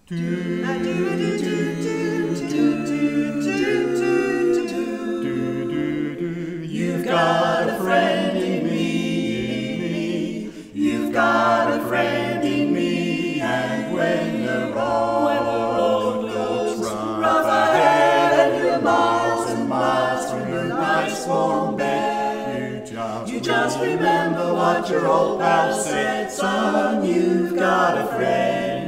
You've got a friend in me. You've got a friend in me. And when the road looks rough ahead and you're miles and miles from your nice warm bed, you just remember what your old pal said. Son, you've got a friend.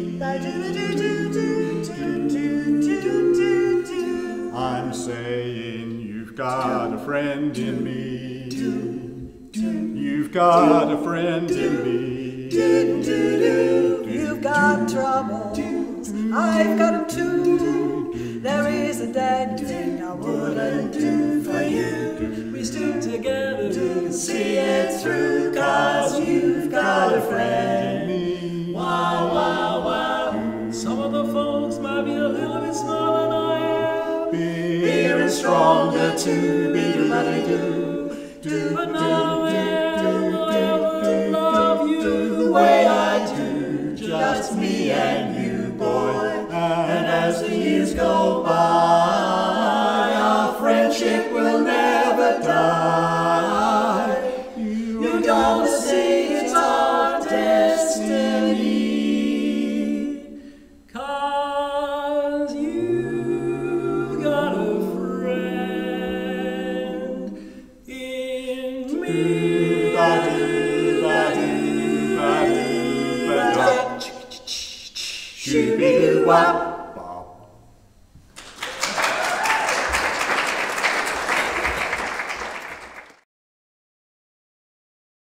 I'm saying you've got a friend in me. You've got a friend in me. You've got troubles, I've got them too. There isn't anything I wouldn't do for you. We stood together to see it through, 'cause you've got a friend. Wow, wow, wow. Some of the folks might be a little bit smaller than I am. Bigger and stronger too, be what I do. But none of them will ever love you The way I do, just me and you, boy. And as the years go by,